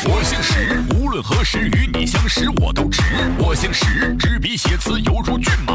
我姓石，无论何时与你相识我都直。我姓石，执笔写词犹如骏马